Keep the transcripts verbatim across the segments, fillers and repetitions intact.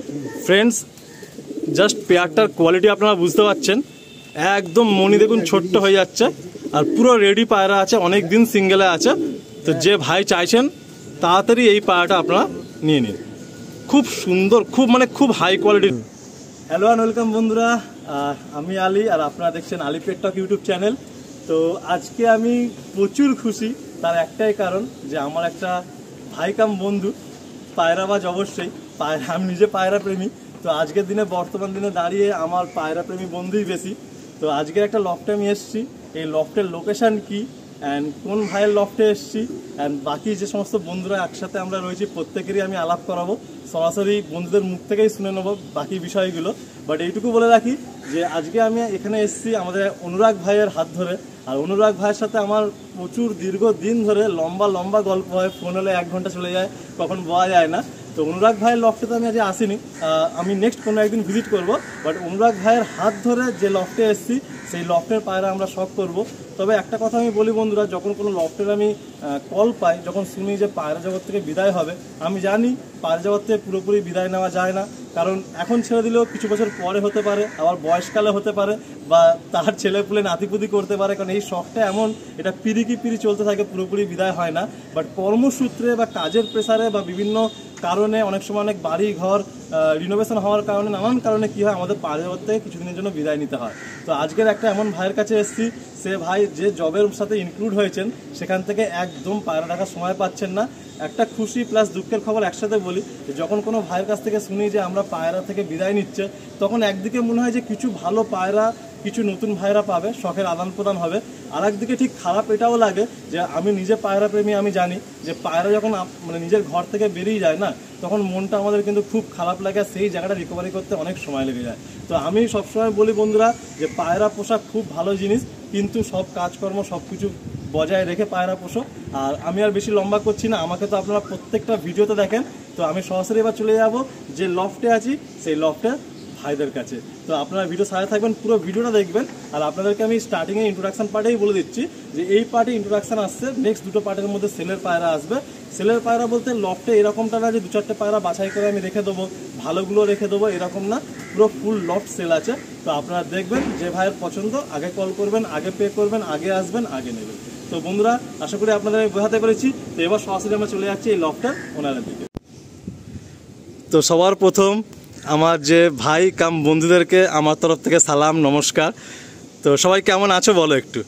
Friends just পেয়ারটার quality আপনারা বুঝতে পারছেন, একদম মনি দেখুন ছোট্ট হয়ে যাচ্ছে আর পুরো রেডি পায়রা আছে, অনেক দিন সিঙ্গেলে আছে। তো যে ভাই চাইছেন তাড়াতাড়ি এই পায়রাটা আপনারা নিয়ে নিন, খুব সুন্দর, খুব মানে খুব হাই কোয়ালিটির। হ্যালো অ্যান্ড ওয়েলকাম বন্ধুরা, আমি আলী আর আপনারা দেখছেন Ali pet talk YouTube channel. তো আজকে আমি প্রচুর খুশি, তার একটাই কারণ যে আমার একটা ভাই কাম বন্ধু পায়রাবাজ, অবশ্যই পায়রা, আমি নিজে পায়রা প্রেমী। তো আজকের দিনে বর্তমান দিনে দাঁড়িয়ে আমার পায়রা প্রেমী বন্ধুই বেশি। তো আজকের একটা লফটে আমি এসেছি, এই লফটের লোকেশান কি অ্যান্ড কোন ভাইয়ের লফটে এসেছি অ্যান্ড বাকি যে সমস্ত বন্ধুরা একসাথে আমরা রয়েছি প্রত্যেকেরই আমি আলাপ করাবো, সরাসরি বন্ধুদের মুখ থেকেই শুনে নেবো বাকি বিষয়গুলো। বাট এইটুকু বলে রাখি যে আজকে আমি এখানে এসেছি আমাদের অনুরাগ ভাইয়ের হাত ধরে, আর অনুরাগ ভাইয়ের সাথে আমার প্রচুর দীর্ঘ দিন ধরে লম্বা লম্বা গল্প হয়, ফোন হলে এক ঘন্টা চলে যায়, কখন বলা যায় না। তো অনুরাগ ভাইয়ের লফটে তো আমি আজ আসিনি, আমি নেক্সট কোনো একদিন ভিজিট করব। বাট অনুরাগ ভাইয়ের হাত ধরে যে লফটে এসেছি সেই লফটের পায়রা আমরা শখ করব। তবে একটা কথা আমি বলি বন্ধুরা, যখন কোনো লফটের আমি কল পাই, যখন শুনি যে পায়রা জগৎ থেকে বিদায় হবে, আমি জানি পায়রা জগৎ থেকে পুরোপুরি বিদায় নেওয়া যায় না, কারণ এখন ছেড়ে দিলেও কিছু বছর পরে হতে পারে, আবার বয়সকালে হতে পারে, বা তার ছেলেপুলে নাতিপুতি করতে পারে, কারণ এই শখটা এমন, এটা পিড়ি কি পিড়ি চলতে থাকে, পুরোপুরি বিদায় হয় না। বাট কর্মসূত্রে বা কাজের প্রেসারে বা বিভিন্ন কারণে অনেক সময় অনেক বাড়ি ঘর রিনোভেশন হওয়ার কারণে, নানান কারণে কী হয়, আমাদের পায়রা জগৎ থেকে কিছুদিনের জন্য বিদায় নিতে হয়। তো আজকের একটা এমন ভাইয়ের কাছে এসেছি, সে ভাই যে জবের সাথে ইনক্লুড হয়েছেন সেখান থেকে একদম পায়রা রাখার সময় পাচ্ছেন না। একটা খুশি প্লাস দুঃখের খবর একসাথে বলি, যখন কোনো ভাইয়ের কাছ থেকে শুনি যে আমরা পায়রা থেকে বিদায় নিচ্ছে, তখন একদিকে মনে হয় যে কিছু ভালো পায়রা, কিছু নতুন ভাইরা পাবে, শখের আদান প্রদান হবে। আর একদিকে ঠিক খারাপ এটাও লাগে যে আমি নিজে পায়রা প্রেমী, আমি জানি যে পায়রা যখন মানে নিজের ঘর থেকে বেরিয়ে যায় না, তখন মনটা আমাদের কিন্তু খুব খারাপ লাগে, সেই জায়গাটা রিকভারি করতে অনেক সময় লেগে যায়। তো আমি সবসময় বলি বন্ধুরা যে পায়রা পোষা খুব ভালো জিনিস, কিন্তু সব কাজকর্ম সব কিছু বজায় রেখে পায়রা পোষো। আর আমি আর বেশি লম্বা করছি না, আমাকে তো আপনারা প্রত্যেকটা ভিডিওতে দেখেন। তো আমি সরাসরি এবার চলে যাব যে লফটে আছি সেই লফটে ভাইদের কাছে। তো আপনারা ভিডিও সাথে থাকবেন, পুরো ভিডিওটা দেখবেন। আর আপনাদেরকে আমি স্টার্টিংয়ে ইন্ট্রোডাকশন পার্টেই বলে দিচ্ছি যে এই পার্টে ইন্ট্রোডাকশন আসছে, নেক্সট দুটো পার্টের মধ্যে সেলের পায়রা আসবে। সেলের পায়রা বলতে লফটে এরকমটা না যে দু চারটে পায়রা বাছাই করে আমি রেখে দেবো, ভালোগুলো রেখে দেবো, এরকম না, পুরো ফুল লফট সেল আছে। তো আপনারা দেখবেন, যে ভাইয়ের পছন্দ আগে কল করবেন, আগে পে করবেন, আগে আসবেন, আগে নেবেন। তো বন্ধুরা আশা করি আপনাদের আমি বোঝাতে পেরেছি। তো এবার সরাসরি আমরা চলে যাচ্ছি এই লফটের ওনারের দিকে। তো সবার প্রথম আমার যে ভাই কাম বন্ধুদেরকে আমার তরফ থেকে সালাম, নমস্কার। তো সবাই কেমন আছো বলো একটু?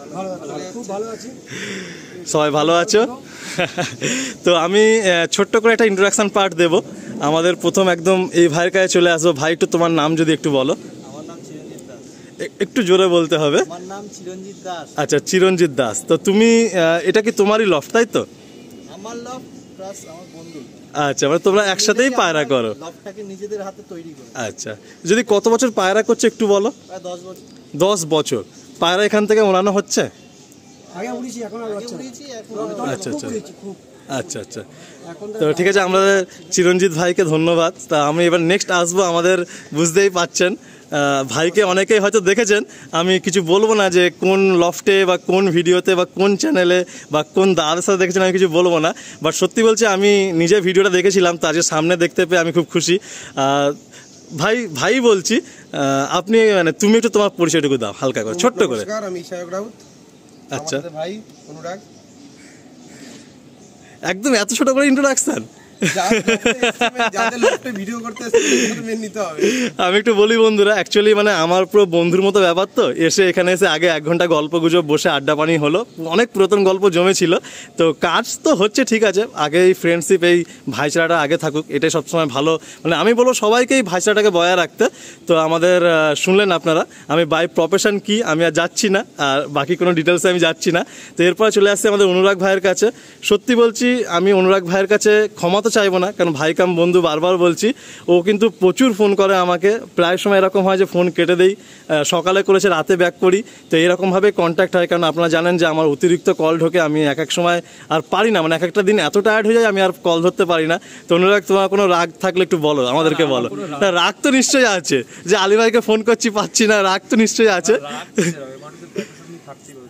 সবাই ভালো আছো? তো আমি ছোট্ট করে একটা ইন্ট্রোডাকশন পার্ট দেবো। আমাদের প্রথম একদম এই ভাইয়ের কাছে চলে আসবো। ভাই একটু তোমার নাম যদি একটু বলো। আমার নাম চিরঞ্জিত দাস। একটু জোরে বলতে হবে। আমার নাম চিরঞ্জিত দাস। আচ্ছা, চিরঞ্জিত দাস। তো তুমি এটা কি তোমারই লফট, তাই তো? আমার লফট প্লাস আমার বন্ধু। আচ্ছা, মানে তোমরা একসাথেই পায়রা করো? লফটটাকে নিজেদের হাতে তৈরি করি। আচ্ছা, যদি কত বছর পায়রা করছো একটু বলো। প্রায় দশ বছর। দশ বছর পায়রা এখান থেকে ওড়ানো হচ্ছে? আগে উড়িয়েছি, এখন আর উড়িয়েছি এখন। আচ্ছা আচ্ছা আচ্ছা আচ্ছা তো ঠিক আছে, আমাদের চিরঞ্জিত ভাইকে ধন্যবাদ। তা আমি এবার নেক্সট আসবো, আমাদের বুঝতেই পাচ্ছেন ভাইকে অনেকেই হয়তো দেখেছেন, আমি কিছু বলবো না যে কোন লফটে বা কোন ভিডিওতে বা কোন চ্যানেলে বা কোন দাদার সাথে দেখেছেন, আমি কিছু বলবো না। বাট সত্যি বলছি, আমি নিজে ভিডিওটা দেখেছিলাম, তো আজকে সামনে দেখতে পেয়ে আমি খুব খুশি। ভাই ভাই বলছি, আপনি মানে তুমি একটু তোমার পরিচয়টুকু দাও হালকা করে, ছোট্ট করে। আমি শায়ক রাউত। আচ্ছা ভাই অনুরাগ। একদম এত ছোট করে ইন্ট্রোডাকশন? আমি একটু বলি বন্ধুরা, অ্যাকচুয়ালি মানে আমার পুরো বন্ধুর মতো ব্যাপার। তো এসে এখানে এসে আগে এক ঘন্টা গল্প গুজব বসে আড্ডা পানি হলো, অনেক পুরাতন গল্প জমেছিল। তো কাজ তো হচ্ছে ঠিক আছে, আগে এই ফ্রেন্ডশিপ, এই ভাইচারাটা আগে থাকুক, এটাই সবসময় ভালো। মানে আমি বলবো সবাইকেই ভাইচারাটাকে বজায় রাখতে। তো আমাদের শুনলেন আপনারা, আমি বাই প্রফেশন কি আমি আর যাচ্ছি না, আর বাকি কোনো ডিটেলসে আমি যাচ্ছি না। তো এরপরে চলে আসছে আমাদের অনুরাগ ভাইয়ের কাছে। সত্যি বলছি, আমি অনুরাগ ভাইয়ের কাছে ক্ষমা তো চাইবো না, কারণ ভাই কাম বন্ধু বারবার বলছি, ও কিন্তু প্রচুর ফোন করে আমাকে। প্রায় সময় এরকম হয় যে ফোন কেটে দেই, সকালে করেছে রাতে ব্যাক করি। তো এইরকমভাবে কন্ট্যাক্ট হয়, কারণ আপনারা জানেন যে আমার অতিরিক্ত কল ঢোকে, আমি এক এক সময় আর পারি না, মানে এক একটা দিন এত টায়ার্ড হয়ে যায় আমি আর কল ধরতে পারি না। তো অনুরাগ, তোমার কোনো রাগ থাকলে একটু বলো, আমাদেরকে বলো। রাগ তো নিশ্চয়ই আছে যে আলী ভাইকে ফোন করছি পাচ্ছি না, রাগ তো নিশ্চয়ই আছে।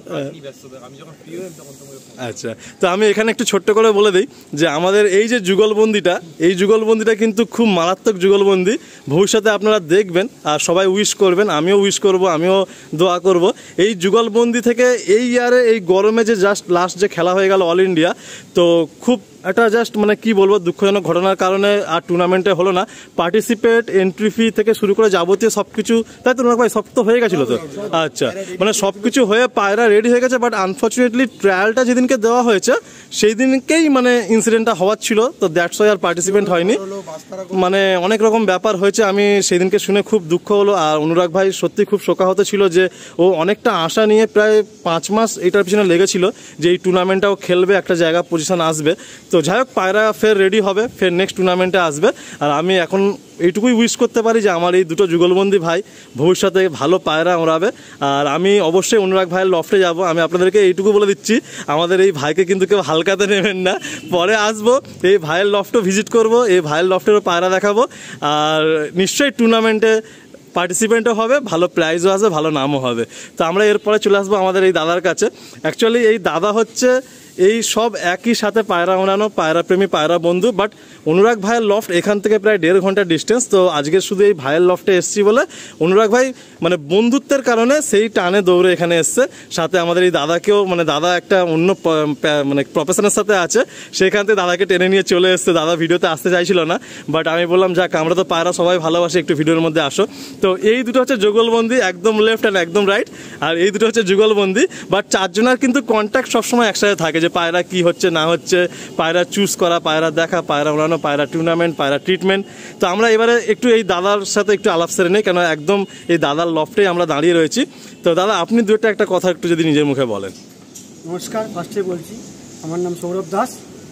আচ্ছা, তো আমি এখানে একটু ছোট্ট করে বলে দিই যে আমাদের এই যে যুগলবন্দিটা, এই যুগলবন্দিটা কিন্তু খুব মারাত্মক যুগলবন্দি। ভবিষ্যতে আপনারা দেখবেন আর সবাই উইশ করবেন, আমিও উইশ করব, আমিও দোয়া করব। এই যুগলবন্দি থেকে এই ইয়ারে এই গরমে যে জাস্ট লাস্ট যে খেলা হয়ে গেল অল ইন্ডিয়া, তো খুব একটা জাস্ট মানে কি বলবো দুঃখজনক ঘটনার কারণে আর টুর্নামেন্টে হলো না। পার্টিসিপেট, এন্ট্রি ফি থেকে শুরু করে যাবতীয় সব কিছু, তাই তো ভাই সব তো হয়ে গেছিলো তো? আচ্ছা, মানে সব কিছু হয়ে পায়রা রেডি হয়ে গেছে, বাট আনফর্চুনেটলি ট্রায়ালটা যেদিনকে দেওয়া হয়েছে সেই দিনকেই মানে ইনসিডেন্টটা হওয়ার ছিল, তো দ্যাটস ওয়াই আর পার্টিসিপেন্ট হয়নি। মানে অনেক রকম ব্যাপার হয়েছে, আমি সেদিনকে শুনে খুব দুঃখ হলো। আর অনুরাগ ভাই সত্যি খুব শোকাহত ছিল যে ও অনেকটা আশা নিয়ে প্রায় পাঁচ মাস এটার পিছনে লেগেছিল যে এই টুর্নামেন্টটাও খেলবে, একটা জায়গা পজিশন আসবে। তো যাই হোক, পায়রা ফের রেডি হবে, ফের নেক্সট টুর্নামেন্টে আসবে। আর আমি এখন এইটুকুই উইশ করতে পারি যে আমার এই দুটো যুগলবন্দি ভাই ভবিষ্যতে ভালো পায়রা ওড়াবে। আর আমি অবশ্যই অনুরাগ ভাইয়ের লফটে যাব। আমি আপনাদেরকে এইটুকু বলে দিচ্ছি, আমাদের এই ভাইকে কিন্তু কেউ হালকাতে নেবেন না। পরে আসবো, এই ভাইয়ের লফটও ভিজিট করব, এই ভাইয়ের লফটেরও পায়রা দেখাবো। আর নিশ্চয়ই টুর্নামেন্টে পার্টিসিপেন্টও হবে, ভালো প্রাইজও আসবে, ভালো নামও হবে। তো আমরা এরপরে চলে আসবো আমাদের এই দাদার কাছে। অ্যাকচুয়ালি এই দাদা হচ্ছে এই সব একই সাথে পায়রা ওড়ানো, পায়রা প্রেমী, পায়রা বন্ধু। বাট অনুরাগ ভাইয়ের লফট এখান থেকে প্রায় দেড় ঘন্টার ডিস্টেন্স। তো আজকে শুধু এই ভাইয়ের লফটে এসছি বলে অনুরাগ ভাই মানে বন্ধুত্বের কারণে সেই টানে দৌড়ে এখানে এসছে। সাথে আমাদের এই দাদাকেও, মানে দাদা একটা অন্য মানে প্রফেশনের সাথে আছে, সেখান থেকে দাদাকে টেনে নিয়ে চলে এসছে। দাদা ভিডিওতে আসতে চাইছিল না, বাট আমি বললাম যাক, আমরা তো পায়রা সবাই ভালোবাসি, একটু ভিডিওর মধ্যে আসো। তো এই দুটো হচ্ছে যুগলবন্দি, একদম লেফট অ্যান্ড একদম রাইট। আর এই দুটো হচ্ছে যুগলবন্দি, বাট চারজনের কিন্তু কন্ট্যাক্ট সবসময় একসাথে থাকে, যে পায়রা কি হচ্ছে না হচ্ছে, পায়রা চুজ করা, পায়রা দেখা, পায়রা ওড়ানো, পায়রা টুর্নামেন্ট, পায়রা ট্রিটমেন্ট। তো আমরা এবারে একটু এই দাদার সাথে একটু আলাপ সেরে নেই, কেন একদম এই দাদার লফটেই আমরা দাঁড়িয়ে রয়েছি। তো দাদা, আপনি দুটো একটা কথা একটু যদি নিজের মুখে বলেন। নমস্কার, ফার্স্টে বলছি আমার নাম সৌরভ দাস।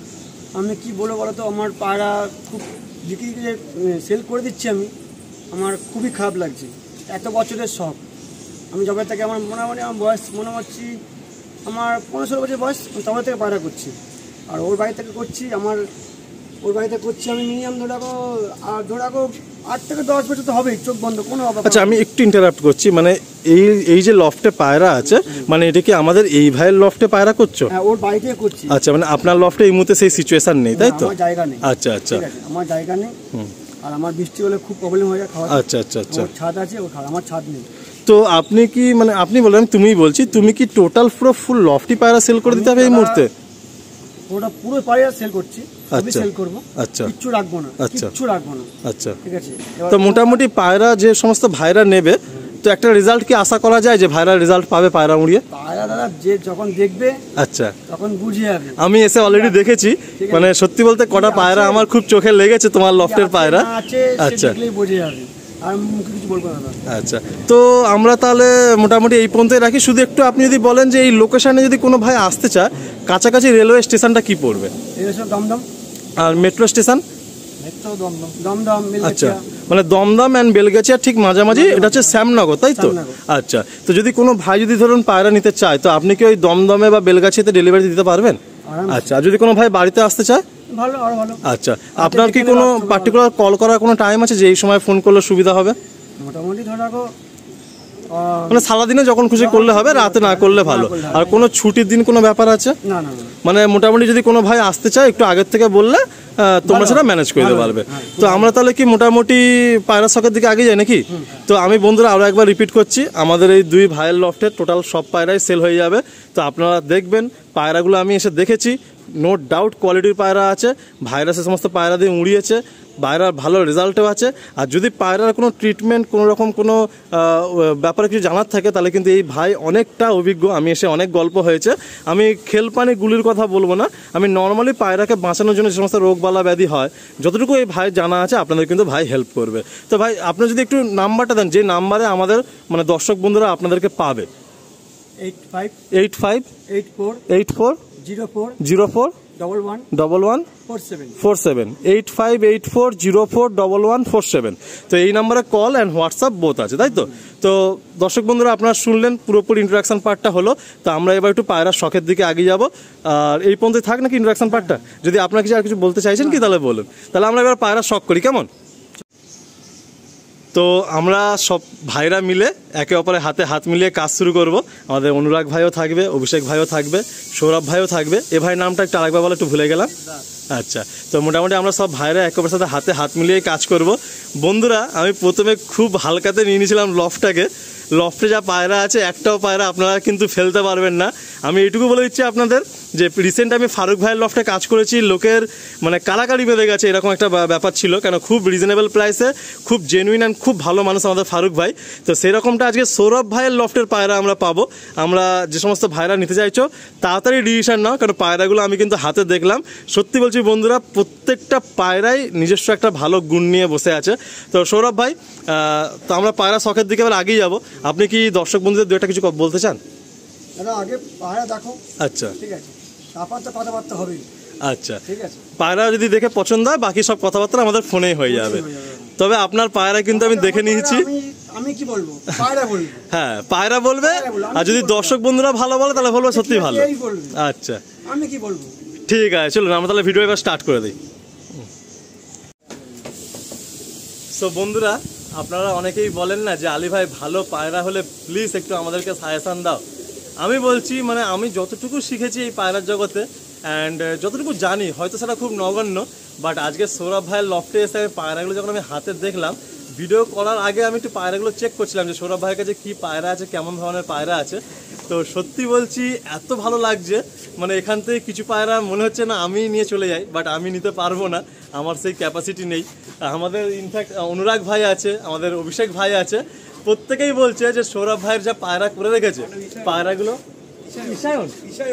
আমি কি বলবো বলো তো, আমার পায়রা খুব বিক্রি যে সেল করে দিচ্ছি আমি, আমার খুবই খারাপ লাগছে। এত বছরের শখ, আমি যবে থেকে আমার মোটামুটি আমার বয়স মনে হচ্ছে আমার পনেরো ষোলো বছর বয়স, তবে থেকে পায়রা করছি। আর ওর বাড়ি থেকে করছি, আমার ওর বাড়িতে করছি আমি মিনিমাম ধরে রাখো, আর ধরে রাখো আট থেকে দশ বছর তো হবেই, চোখ বন্ধ কোনো অভাব। আচ্ছা, আমি একটু ইন্টারাপ্ট করছি, মানে এই এই যে লফটে পায়রা আছে, মানে এটা কি আমাদের এই ভাইয়ের লফটে পায়রা করছো? হ্যাঁ, ওর বাড়িতে করছি। আচ্ছা, মানে আপনার লফটে এই মুহূর্তে সেই সিচুয়েশন নেই, তাই তো? আমার জায়গা নেই। আচ্ছা আচ্ছা, আমার জায়গা নেই। আর আমার বৃষ্টি হলে খুব প্রবলেম হয়ে যায় খাওয়া। আচ্ছা আচ্ছা আচ্ছা, ছাদ আছে, ও আমার ছাদ নেই। তো আপনি কি মানে আপনি বললেন, তুমিই বলছি, তুমি কি টোটাল পুরো ফুল লফটি পায়রা সেল করে দিতে হবে এই মুহূর্তে? ওটা পুরো পায়রা সেল করছি, আমি আচ্ছা সেল করব। আচ্ছা, কিচ্ছু রাখবো না, আচ্ছা কিচ্ছু রাখবো না। আচ্ছা, ঠিক আছে। তো মোটামুটি পায়রা যে সমস্ত ভাইরা নেবে, তো একটা রেজাল্ট কি আশা করা যায় যে ভাইরা রেজাল্ট পাবে পায়রা উড়িয়ে? পায়রা দাদা যে যখন দেখবে, আচ্ছা, তখন বুঝে যাবে। আমি এসে অলরেডি দেখেছি, মানে সত্যি বলতে কটা পায়রা আমার খুব চোখে লেগেছে তোমার লফটের পায়রা। আচ্ছা, দেখলেই বুঝে যাবে, আর মুখে কিছু বলবো না। আচ্ছা, তো আমরা তাহলে মোটামুটি এই পর্যন্তই রাখি। শুধু একটু আপনি যদি বলেন যে এই লোকেশনে যদি কোনো ভাই আসতে চায়, কাছাকাছি রেলওয়ে স্টেশনটা কি পড়বে? দমদম। আর মেট্রো স্টেশন? দমদম। আচ্ছা, মানে দমদম অ্যান্ড বেলগাছিয়ার ঠিক মাঝামাঝি এটা হচ্ছে শ্যামনগর, তাই তো? আচ্ছা, তো যদি কোনো ভাই যদি ধরুন পায়রা নিতে চায়, তো আপনি কি ওই দমদমে বা বেলগাছিয়াতে ডেলিভারি দিতে পারবেন? আচ্ছা, আর যদি কোনো ভাই বাড়িতে আসতে চায়? ভালো, আরো ভালো। আচ্ছা, আপনার কি কোনো পার্টিকুলার কল করার কোনো টাইম আছে যে এই সময় ফোন করলে সুবিধা হবে? মোটামুটি ধরে রাখো, মানে সারাদিনে যখন খুশি করলে হবে, রাতে না করলে ভালো। আর কোনো ছুটির দিন কোনো ব্যাপার আছে? না না, মানে মোটামুটি যদি কোনো ভাই আসতে চায়, একটু আগের থেকে বললে তোমরা সেটা ম্যানেজ করে দিতে পারবে। তো আমরা তাহলে কি মোটামুটি পায়রা শখের দিকে আগে যাই নাকি? তো আমি বন্ধুরা আরও একবার রিপিট করছি, আমাদের এই দুই ভাইয়ের লফটে টোটাল সব পায়রাই সেল হয়ে যাবে। তো আপনারা দেখবেন, পায়রাগুলো আমি এসে দেখেছি, নো ডাউট কোয়ালিটির পায়রা আছে, ভাইরা সে সমস্ত পায়রা দিয়ে উড়িয়েছে, পায়রার ভালো রেজাল্টও আছে। আর যদি পায়রার কোনো ট্রিটমেন্ট, কোনো রকম কোনো ব্যাপারে কিছু জানার থাকে, তাহলে কিন্তু এই ভাই অনেকটা অভিজ্ঞ। আমি এসে অনেক গল্প হয়েছে। আমি খেলপানি গুলির কথা বলবো না, আমি নর্মালি পায়রাকে বাঁচানোর জন্য যে সমস্ত রোগবালা ব্যাধি হয়, যতটুকু এই ভাই জানা আছে, আপনাদের কিন্তু ভাই হেল্প করবে। তো ভাই, আপনি যদি একটু নাম্বারটা দেন, যে নাম্বারে আমাদের মানে দর্শক বন্ধুরা আপনাদেরকে পাবে। Eight five eight five eight four eight four zero four zero four double one double one four seven four seven eight five eight four zero four double one four seven. তো এই নাম্বারে কল অ্যান্ড হোয়াটসঅ্যাপ বোথ আছে, তাই তো? তো দর্শক বন্ধুরা, আপনারা শুনলেন, পুরোপুরি ইন্ট্রোডাকশন পার্টটা হলো। তো আমরা এবার একটু পায়রার শখের দিকে এগিয়ে যাবো। আর এই পর্যন্ত থাক নাকি ইন্ট্রোডাকশন পার্টটা? যদি আপনারা কিছু আর কিছু বলতে চাইছেন কি, তাহলে বলুন। তাহলে আমরা এবার পায়রার শখ করি, কেমন? তো আমরা সব ভাইরা মিলে একে অপরের হাতে হাত মিলিয়ে কাজ শুরু করব। আমাদের অনুরাগ ভাইও থাকবে, অভিষেক ভাইও থাকবে, সৌরভ ভাইও থাকবে। এ ভাইয়ের নামটা একটু আরেকবার বলে, একটু ভুলে গেলাম। আচ্ছা, তো মোটামুটি আমরা সব ভাইরা একে অপরের সাথে হাতে হাত মিলিয়ে কাজ করব। বন্ধুরা, আমি প্রথমে খুব হালকাতে নিয়ে নিয়েছিলাম লফটাকে। লফটে যা পায়রা আছে, একটাও পায়রা আপনারা কিন্তু ফেলতে পারবেন না। আমি এইটুকু বলে দিচ্ছি আপনাদের যে রিসেন্ট আমি ফারুক ভাইয়ের লফটে কাজ করেছি, লোকের মানে কারাকারি বেঁধে গেছে, এরকম একটা ব্যাপার ছিল। কেন, খুব রিজনেবল প্রাইসে, খুব জেনুইন অ্যান্ড খুব ভালো মানুষ আমাদের ফারুক ভাই। তো সেরকমটা আজকে সৌরভ ভাইয়ের লফটের পায়রা আমরা পাবো। আমরা যে সমস্ত ভাইরা নিতে চাইছো তাড়াতাড়ি ডিসিশন নাও, কারণ পায়রাগুলো আমি কিন্তু হাতে দেখলাম। সত্যি বলছি বন্ধুরা, প্রত্যেকটা পায়রাই নিজস্ব একটা ভালো গুণ নিয়ে বসে আছে। তো সৌরভ ভাই, তো আমরা পায়রা শখের দিকে এবার আগেই যাবো। আপনি কি দর্শক বন্ধুদের দু একটা কিছু বলতে চান? দাদা, আগে পায়রা দেখো। আচ্ছা, ঠিক আছে, তারপর তো কথাবার্তা হবে। আচ্ছা, ঠিক আছে। পায়রা যদি দেখে পছন্দ হয়, বাকি সব কথাবার্তা আমাদের ফোনেই হয়ে যাবে। তবে আপনার পায়রা কিন্তু আমি দেখে নিয়েছি। আমি কি বলবো, পায়রা বলবো। হ্যাঁ, পায়রা বলবে, আর যদি দর্শক বন্ধুরা ভালো বলে তাহলে বলবো সত্যি ভালো। আচ্ছা, আমি কি বলবো। ঠিক আছে, চলুন আমরা তাহলে ভিডিও এবার স্টার্ট করে দিই। সো বন্ধুরা, আপনারা অনেকেই বলেন না যে আলী ভাই ভালো পায়রা হলে প্লিজ একটু আমাদেরকে সাজেশন দাও। আমি বলছি, মানে আমি যতটুকু শিখেছি এই পায়রার জগতে অ্যান্ড যতটুকু জানি, হয়তো সেটা খুব নগণ্য, বাট আজকে সৌরভ ভাইয়ের লফটে এসে আমি পায়রাগুলো যখন আমি হাতে দেখলাম, ভিডিও করার আগে আমি একটু পায়রাগুলো চেক করছিলাম যে সৌরভ ভাইয়ের কাছে কী পায়রা আছে, কেমন ধরনের পায়রা আছে। তো সত্যি বলছি, এত ভালো লাগছে, মানে এখান থেকে কিছু পায়রা মনে হচ্ছে না আমি নিয়ে চলে যাই, বাট আমি নিতে পারবো না, আমার সেই ক্যাপাসিটি নেই। আমাদের ইনফ্যাক্ট অনুরাগ ভাই আছে, আমাদের অভিষেক ভাই আছে, প্রত্যেকেই বলছে যে সৌরভ ভাইয়ের যা পায়রা করে রেখেছে, পায়রাগুলো ইসায়ক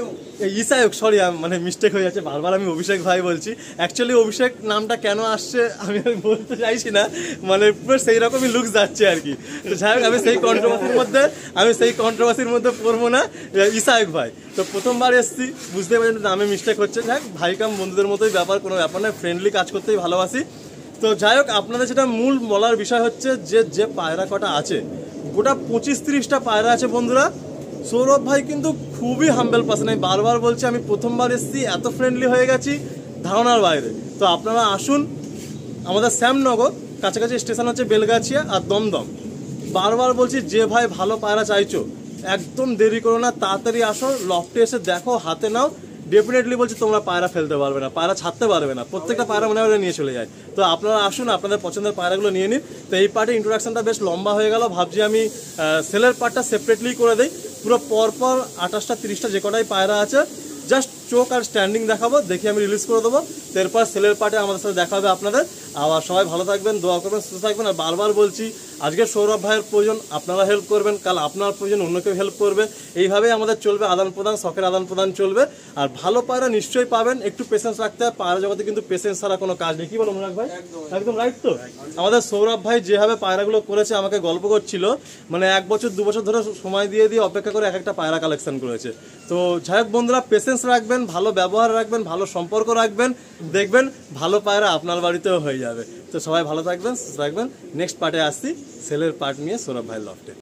ইসায়ক সরি মানে মিস্টেক হয়ে যাচ্ছে, বারবার আমি অভিষেক ভাই বলছি। অ্যাকচুয়ালি অভিষেক নামটা কেন আসছে আমি বলতে চাইছি না, মানে পুরো সেই রকমই লুকস যাচ্ছে আর কি। তো যাই হোক, আমি সেই কন্ট্রোভার্সির মধ্যে আমি সেই কন্ট্রোভার্সির মধ্যে পড়বো না। ইসায়ক ভাই তো প্রথমবার এসছি, বুঝতে পারছেন নামে মিস্টেক হচ্ছে। যাই হোক, ভাইকাম বন্ধুদের মতোই ব্যাপার, কোনো ব্যাপার নয়, ফ্রেন্ডলি কাজ করতেই ভালোবাসি। তো যাই হোক, আপনাদের যেটা মূল বলার বিষয় হচ্ছে যে যে পায়রা কটা আছে, গোটা পঁচিশ তিরিশটা পায়রা আছে বন্ধুরা। সৌরভ ভাই কিন্তু খুবই হাম্বেল পার্সন, আমি বারবার বলছি, আমি প্রথমবার এসেছি, এত ফ্রেন্ডলি হয়ে গেছি ধারণার বাইরে। তো আপনারা আসুন, আমাদের শ্যামনগর কাছাকাছি স্টেশন হচ্ছে বেলগাছিয়া আর দমদম। বারবার বলছি, যে ভাই ভালো পায়রা চাইছো একদম দেরি করো না, তাড়াতাড়ি আসো, লফটে এসে দেখো, হাতে নাও। ডেফিনেটলি বলছি, তোমরা পায়রা ফেলতে পারবে না, পায়রা ছাড়তে পারবে না, প্রত্যেকটা পায়রা মনে হয় নিয়ে চলে যায়। তো আপনারা আসুন, আপনাদের পছন্দের পায়রাগুলো নিয়ে নিন। তো এই পার্টে ইন্ট্রোডাকশনটা বেশ লম্বা হয়ে গেল, ভাবছি আমি সেলের পার্টটা সেপারেটলি করে দিই। পুরো পরপর আঠাশটা তিরিশটা যে কটাই পায়রা আছে, জাস্ট চোখ আর স্ট্যান্ডিং দেখাবো, দেখে আমি রিলিজ করে দেবো। এরপর সেলের পার্টে আমাদের সাথে দেখা হবে আপনাদের। আবার সবাই ভালো থাকবেন, দোয়া করবেন, সুস্থ থাকবেন। আর বারবার বলছি, আজকে সৌরভ ভাইয়ের প্রয়োজন, আপনারা হেল্প করবেন, কাল আপনার প্রয়োজন অন্য কেউ হেল্প করবে। এইভাবেই আমাদের চলবে, আদান প্রদান, শখের আদান প্রদান চলবে। আর ভালো পায়রা নিশ্চয়ই পাবেন, একটু পেশেন্স রাখতে হয়। পায়রা জগতে কিন্তু পেশেন্স ছাড়া কোনো কাজ নেই, কি বলো অনুরাগ ভাই? একদম রাইট। তো আমাদের সৌরভ ভাই যেভাবে পায়রাগুলো করেছে, আমাকে গল্প করছিল, মানে এক বছর দু বছর ধরে সময় দিয়ে দিয়ে অপেক্ষা করে এক একটা পায়রা কালেকশন করেছে। তো যাই হোক বন্ধুরা, পেশেন্স রাখবেন, ভালো ব্যবহার রাখবেন, ভালো সম্পর্ক রাখবেন, দেখবেন ভালো পায়রা আপনার বাড়িতেও হয়ে যাবে। তো সবাই ভালো থাকবেন, সুস্থ থাকবেন। নেক্সট পার্টে আসছি সেলের পার্ট নিয়ে সৌরভ ভাইয়ের লফটে।